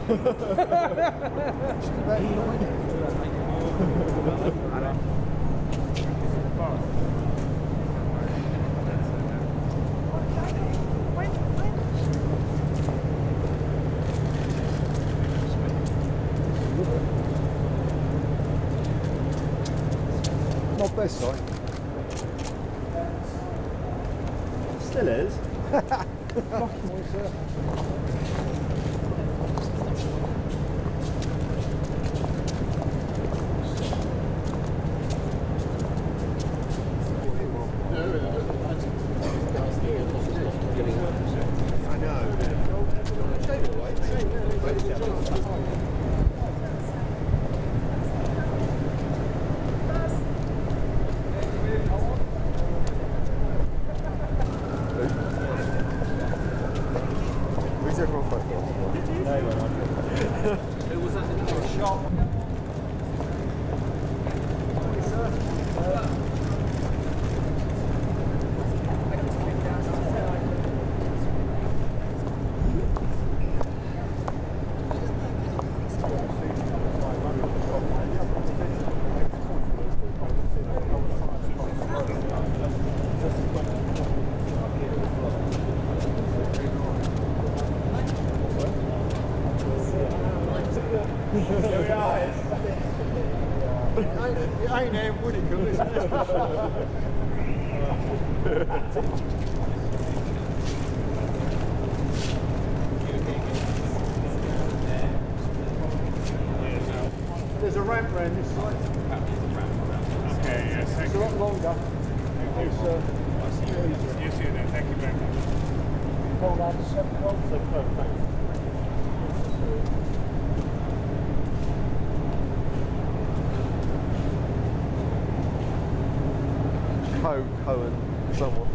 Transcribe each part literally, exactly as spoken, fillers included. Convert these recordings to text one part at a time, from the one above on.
Not best side. Still is. Fucking sir. I know. Who's everyone fucking? No, we're not. Who was that in the shop? It ain't him, would it, cuz? There's a ramp round this side. Okay, yes, thank It's a you. lot longer. Thank you, sir. You see that, thank you very much. Hold on, seven volts, so perfect. Co, Cohen, someone.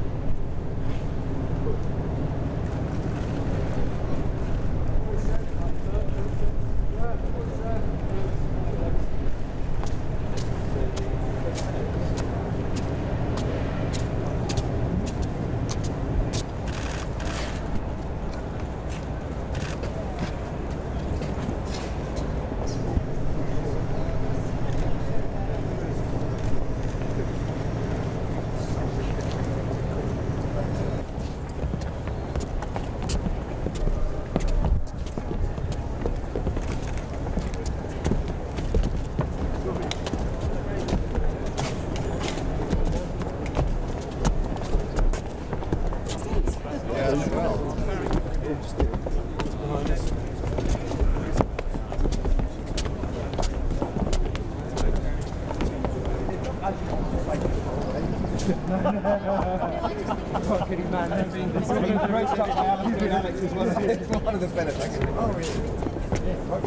Fucking man, I've been roast up by Alex and Alex as well. It's one of the benefits. Oh, really?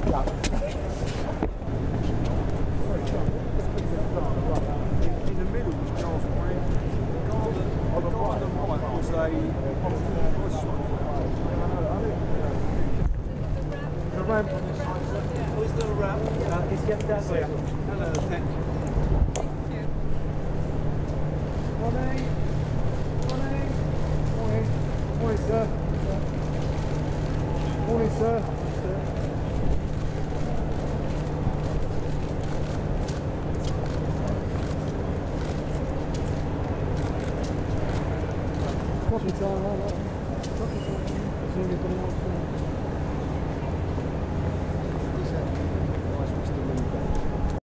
In the middle was Charles Green. The garden, on the right was a... The ramp on this side, sir. Who's the ramp? Uh, it's getting down there. Hello, Thatch. Morning. Morning. Morning. Morning, sir. Morning, sir. Coffee time, I like it. Coffee time. See anybody else?